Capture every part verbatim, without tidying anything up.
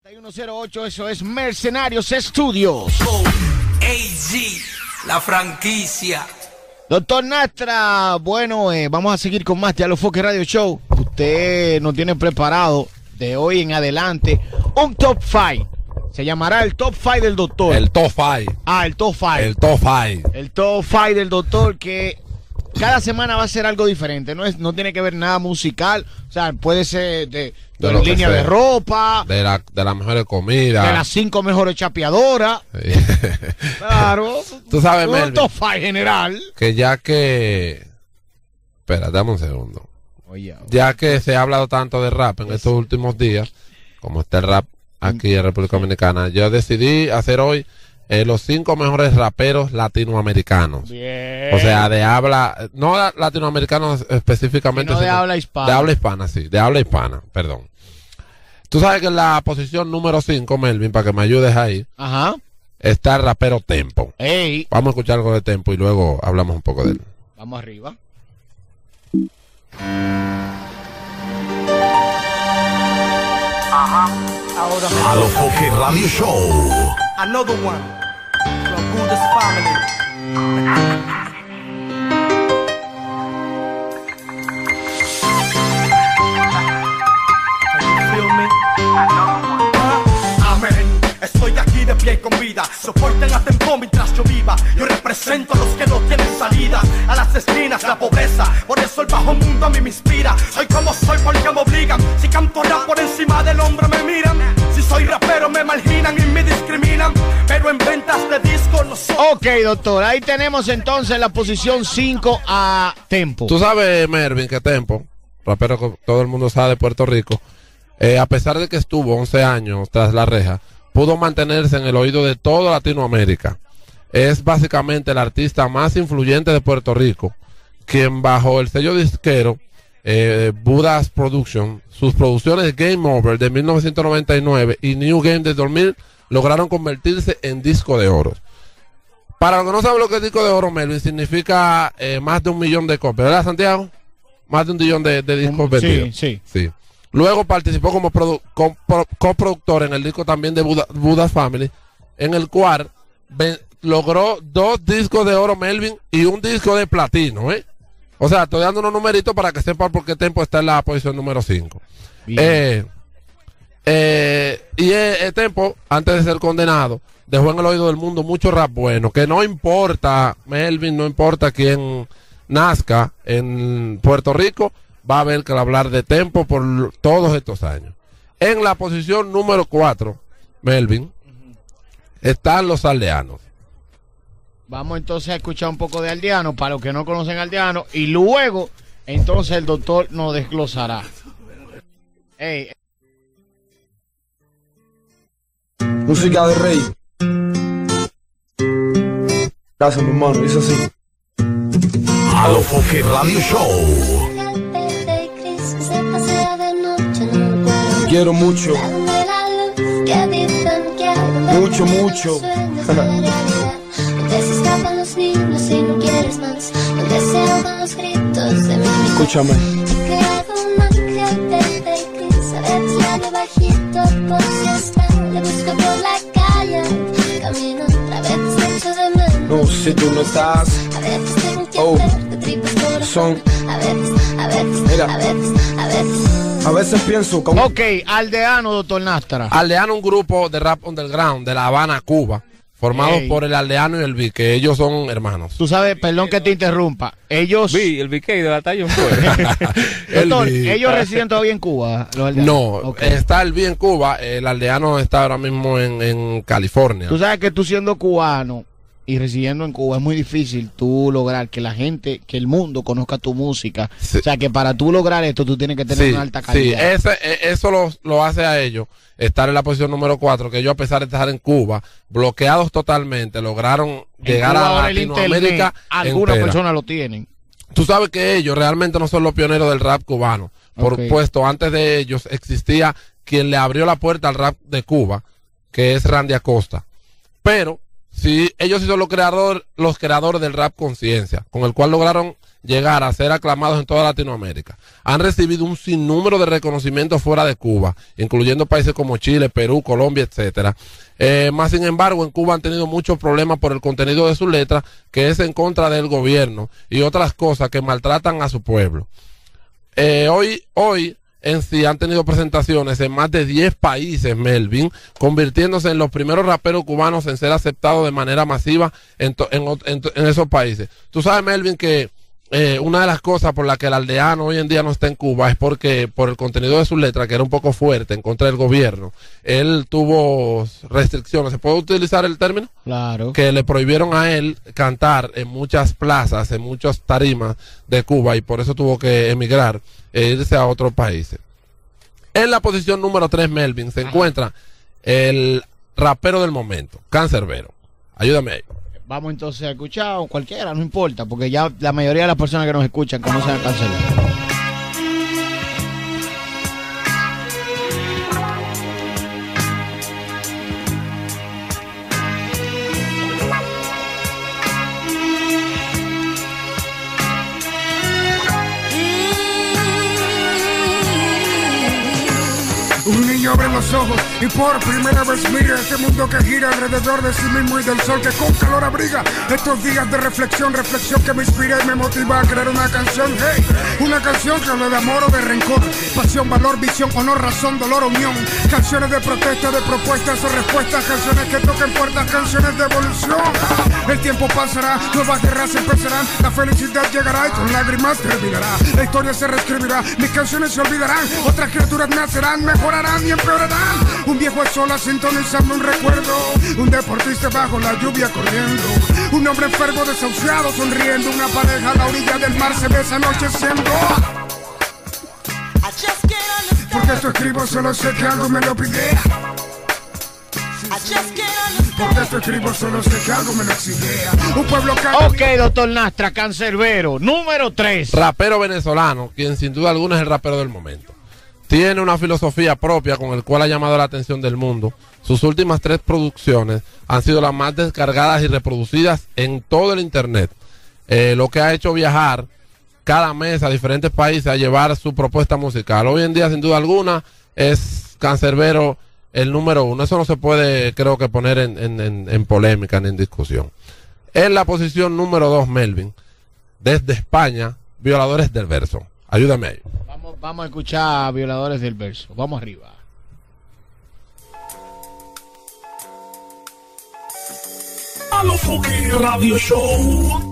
uno cero ocho, eso es Mercenarios Studios. Oh, A G, la franquicia. Doctor Nastra, bueno, eh, vamos a seguir con más Diálogo Foque Radio Show. Usted nos tiene preparado de hoy en adelante un top five. Se llamará el top five del doctor. El top five. Ah, el top five. El top five. El top five del doctor, que cada semana va a ser algo diferente. No es, no tiene que ver nada musical. O sea, puede ser de, de, De lo que línea de sea. ropa, De la, de las mejores comidas. de las cinco mejores chapeadoras. Sí. Claro. Tú sabes, un Melvin, top five general. que ya que... Espera, dame un segundo. Oye, Ya que se ha hablado tanto de rap en estos últimos días, como está el rap aquí en República Dominicana, yo decidí hacer hoy eh, los cinco mejores raperos latinoamericanos. bien. O sea, de habla, no la- latinoamericanos específicamente, Sino de sino habla hispana. De habla hispana, sí, de habla hispana, perdón. Tú sabes que en la posición número cinco, Melvin, para que me ayudes ahí, Ajá. está el rapero Tempo. Ey, Vamos a escuchar algo de Tempo y luego hablamos un poco de él. vamos arriba. Ahora me A lo Foque Radio Show. Another one from Buddha's family. Can you feel me? Amén. Estoy aquí de pie con vida. Soporten a Tempo mientras yo viva. Yo represento a los que no tienen salida. A las esquinas, la pobreza. Por eso el bajo mundo a mí me inspira. Soy como soy porque me obligan. Si canto rap por encima del hombro me miran. Si soy rapero me marginan y me discriminan. Pero en ventas de discos no soy. Ok, doctor, ahí tenemos entonces la posición cinco a Tempo. Tú sabes, Mervin, que Tempo, rapero que todo el mundo sabe de Puerto Rico, eh, a pesar de que estuvo once años tras la reja, pudo mantenerse en el oído de toda Latinoamérica. Es básicamente el artista más influyente de Puerto Rico, quien bajo el sello disquero eh, Buddha's Production, sus producciones Game Over de mil novecientos noventa y nueve y New Game de dos mil lograron convertirse en disco de oro. Para los que no saben lo que es disco de oro, Melvin, significa eh, más de un millón de copias, ¿verdad, Santiago? Más de un millón de, de discos Sí, vendidos. sí. Sí. Luego participó como produ- com- pro- coproductor en el disco también de Buddha, Buddha's Family, en el cual ven- logró dos discos de oro, Melvin, y un disco de platino, ¿eh? O sea, estoy dando unos numeritos para que sepan por qué Tempo está en la posición número cinco. Bien. Eh, eh, y eh, eh, Tempo, antes de ser condenado, dejó en el oído del mundo mucho rap bueno, que no importa, Melvin, no importa quién nazca en Puerto Rico, va a haber que hablar de Tempo por l- todos estos años. En la posición número cuatro, Melvin, están los aldeanos. Vamos entonces a escuchar un poco de Aldeano para los que no conocen Aldeano y luego entonces el doctor nos desglosará. Ey, Música de rey. Gracias, mi hermano. Dice así. A lo Foque Radio Show. Te quiero mucho. Mucho, mucho. Escúchame. No, si tú no estás. Oh, son. Mira. A veces pienso como. ok, Aldeano, doctor Nastra. Aldeano, un grupo de rap underground de La Habana, Cuba, formado Ey. por el Aldeano y el B, que ellos son hermanos. Tú sabes, perdón que te interrumpa. Ellos, Vi, el B K de Batallón fue. El doctor, B. ellos residen todavía en Cuba. Los aldeanos. No, Ok. está el B en Cuba, el Aldeano está ahora mismo en, en California. Tú sabes que tú siendo cubano y residiendo en Cuba es muy difícil tú lograr que la gente, que el mundo conozca tu música. Sí. O sea que para tú lograr esto tú tienes que tener Sí, una alta sí, calidad. ese, e- eso lo, lo hace a ellos estar en la posición número cuatro, que ellos a pesar de estar en Cuba, bloqueados totalmente, lograron En llegar Cuba a ahora el Latinoamérica internet, algunas entera. personas lo tienen. Tú sabes que ellos realmente no son los pioneros del rap cubano. Por Ok. puesto, antes de ellos existía quien le abrió la puerta al rap de Cuba, que es Randy Acosta. Pero sí, ellos sí son los creadores, los creadores del rap conciencia, con el cual lograron llegar a ser aclamados en toda Latinoamérica. Han recibido un sinnúmero de reconocimientos fuera de Cuba, incluyendo países como Chile, Perú, Colombia, etcétera. Eh, más sin embargo, en Cuba han tenido muchos problemas por el contenido de sus letras, que es en contra del gobierno y otras cosas que maltratan a su pueblo. Eh, hoy, hoy en sí han tenido presentaciones en más de diez países, Melvin, convirtiéndose en los primeros raperos cubanos en ser aceptados de manera masiva en, to, en, en, en esos países. Tú sabes, Melvin, que eh, una de las cosas por las que el aldeano hoy en día no está en Cuba es porque por el contenido de sus letras, que era un poco fuerte en contra del gobierno, él tuvo restricciones. ¿Se puede utilizar el término? Claro. Que le prohibieron a él cantar en muchas plazas, en muchas tarimas de Cuba, y por eso tuvo que emigrar e irse a otros países. En la posición número tres, Melvin, se Ajá. encuentra el rapero del momento, Canserbero. Ayúdame ahí. Vamos entonces a escuchar, o cualquiera, no importa, porque ya la mayoría de las personas que nos escuchan conocen a Canserbero. Un niño abre los ojos y por primera vez mira este mundo que gira alrededor de sí mismo y del sol que con calor abriga. Estos días de reflexión, reflexión que me inspira y me motiva a crear una canción. Hey, una canción que habla de amor o de rencor, pasión, valor, visión, honor, razón, dolor, unión. Canciones de protesta, de propuestas o respuestas, canciones que toquen puertas, canciones de evolución. El tiempo pasará, nuevas guerras empezarán, la felicidad llegará y con lágrimas terminará. La historia se reescribirá, mis canciones se olvidarán, otras criaturas nacerán, mejorarán y empeorarán. Un viejo a solas sintonizando un recuerdo, un deportista bajo la lluvia corriendo, un hombre enfermo desahuciado sonriendo, una pareja a la orilla del mar se besa anocheciendo. Porque esto escribo solo sé que algo me lo pide. Porque esto escribo solo sé que algo me lo exige. Un pueblo que... Ok, doctor Nastra, Canserbero, número tres. Rapero venezolano, quien sin duda alguna es el rapero del momento. Tiene una filosofía propia con el cual ha llamado la atención del mundo. Sus últimas tres producciones han sido las más descargadas y reproducidas en todo el internet, eh, lo que ha hecho viajar cada mes a diferentes países a llevar su propuesta musical. Hoy en día, sin duda alguna, es Canserbero el número uno. Eso no se puede, creo que, poner en, en, en, en polémica ni en discusión. En la posición número dos, Melvin, desde España, Violadores del Verso. Ayúdame ahí. Vamos, vamos a escuchar a Violadores del Verso. Vamos arriba. Alofoque Radio Show.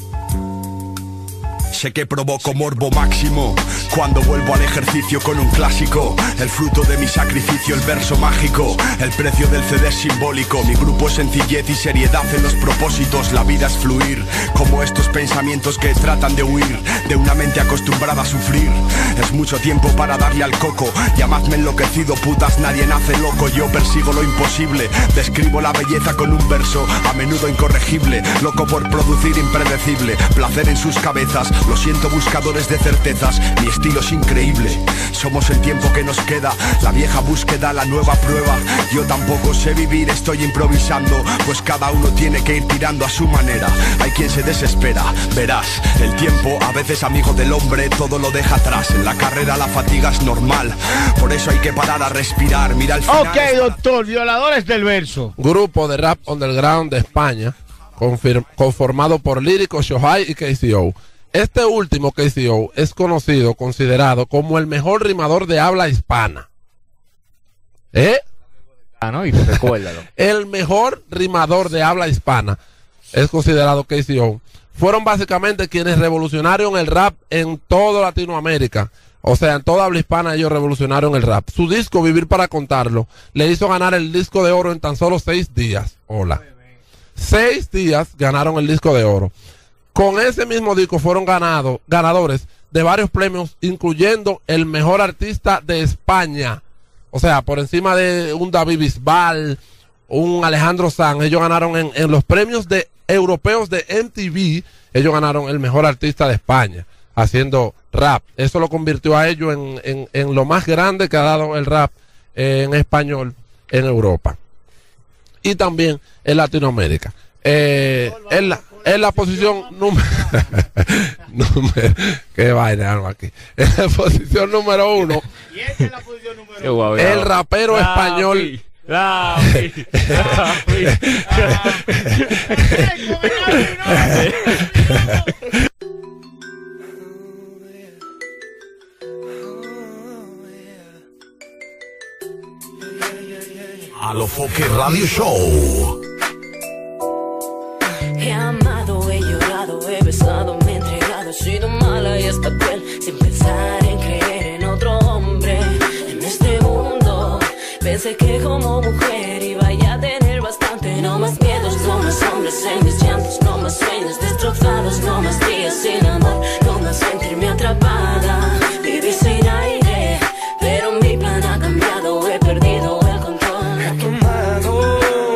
Sé que provoco morbo máximo cuando vuelvo al ejercicio con un clásico. El fruto de mi sacrificio, el verso mágico. El precio del C D es simbólico. Mi grupo es sencillez y seriedad en los propósitos. La vida es fluir, como estos pensamientos que tratan de huir de una mente acostumbrada a sufrir. Es mucho tiempo para darle al coco. Llamadme enloquecido, putas, nadie nace loco. Yo persigo lo imposible, describo la belleza con un verso a menudo incorregible. Loco por producir impredecible, placer en sus cabezas. Lo siento, buscadores de certezas, mi estilo es increíble. Somos el tiempo que nos queda, la vieja búsqueda, la nueva prueba. Yo tampoco sé vivir, estoy improvisando, pues cada uno tiene que ir tirando a su manera. Hay quien se desespera, verás, el tiempo a veces amigo del hombre, todo lo deja atrás. En la carrera la fatiga es normal, por eso hay que parar a respirar, mira el final. Ok, doctor, Violadores del Verso. Grupo de rap underground de España, conformado por Lírico, Shohai y K C O. Este último, K C O, es conocido, considerado como el mejor rimador de habla hispana. ¿Eh? Ah, no, y recuérdalo. El mejor rimador de habla hispana es considerado K C O. Fueron básicamente quienes revolucionaron el rap en toda Latinoamérica. O sea, en toda habla hispana ellos revolucionaron el rap. Su disco, Vivir para Contarlo, le hizo ganar el disco de oro en tan solo seis días. Hola. Seis días ganaron el disco de oro. Con ese mismo disco fueron ganado, ganadores de varios premios, incluyendo el mejor artista de España. O sea, por encima de un David Bisbal, un Alejandro Sanz. Ellos ganaron en, en los premios de europeos de M T V. Ellos ganaron el mejor artista de España haciendo rap. Eso lo convirtió a ellos en, en, en lo más grande que ha dado el rap eh, en español en Europa y también en Latinoamérica. Eh, en la En la posición número... número qué vaina algo aquí. En la posición número uno. Y esta es la posición número Qué guau, El guau. rapero Lapi, español. Lapi, Lapi. Alofoque Radio Show. He amado, he llorado, he besado, me he entregado, he sido mala y hasta cruel, sin pensar en creer en otro hombre. En este mundo pensé que como mujer iba a tener bastante. No más miedos, no más hombres en mis llantos, no más sueños destrozados, no más días sin amor, no más sentirme atrapada. Viví sin aire, pero mi plan ha cambiado, he perdido el control. He tomado,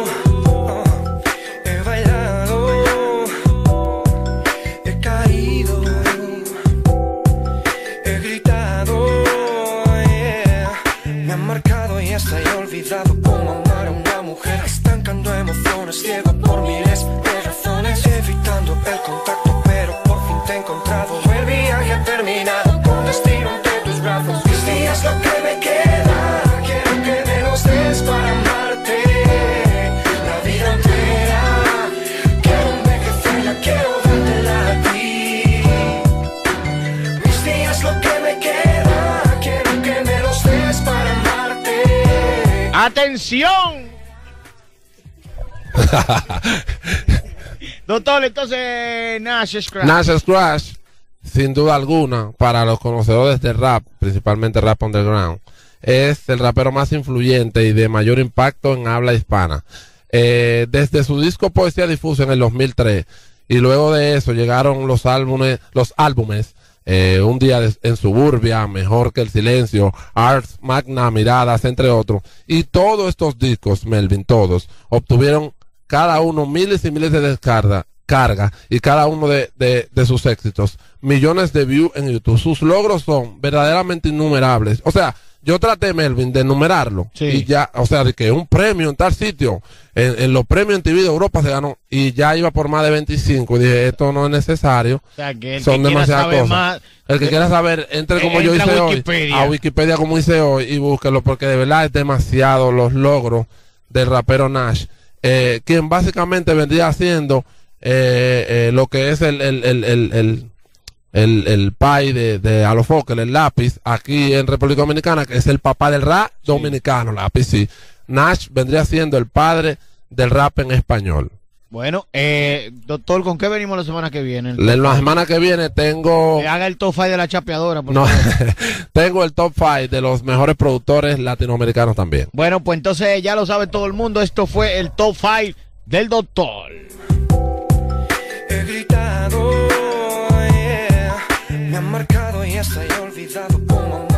he bailado, he caído, he gritado, yeah. Me han marcado y hasta he olvidado cómo amar a una mujer. Estancando emociones, ciego por miles de razones, evitando el contacto, pero por fin te he encontrado. El viaje ha terminado, con destino entre tus brazos. Mis días lo que me queda, quiero que me los des para amarte la vida entera. Quiero envejecerla, quiero dártela a ti. Mis días lo que me queda, quiero que me los des para amarte. ¡Atención! Doctor, entonces Nash Scratch. Nash Scratch, sin duda alguna, para los conocedores de rap, principalmente rap underground, es el rapero más influyente y de mayor impacto en habla hispana. Eh, desde su disco Poesía Difusa en el dos mil tres, y luego de eso llegaron los álbumes, los álbumes eh, Un día de, en Suburbia, Mejor que el Silencio, Arts Magna, Miradas, entre otros. Y todos estos discos, Melvin, todos, obtuvieron cada uno miles y miles de descargas, carga, y cada uno de, de, de sus éxitos, millones de views en YouTube. Sus logros son verdaderamente innumerables. O sea, yo traté, Melvin, de enumerarlo. Sí. Y ya, o sea, de que un premio en tal sitio, en, en los premios en T V de Europa se ganó, y ya iba por más de veinticinco. Y dije, esto no es necesario. O sea, que el Son que quiera demasiadas saber cosas. más, El que eh, quiera saber, entre como eh, yo entra hice a hoy, Wikipedia. a Wikipedia como hice hoy, y búsquelo, porque de verdad es demasiado los logros del rapero Nash, eh, quien básicamente vendría haciendo eh, eh, lo que es el el el el, el, el, el pai de, de Alofoque, el lápiz, aquí en República Dominicana, que es el papá del rap dominicano, lápiz, sí. Nash vendría siendo el padre del rap en español. Bueno, eh, doctor, ¿con qué venimos la semana que viene? En la semana que viene tengo... Que haga el top five de la chapeadora, por No, favor. tengo el top five de los mejores productores latinoamericanos también. Bueno, pues entonces ya lo sabe todo el mundo. Esto fue el top five del doctor. He gritado, yeah. Me han marcado y hasta he olvidado cómo amar.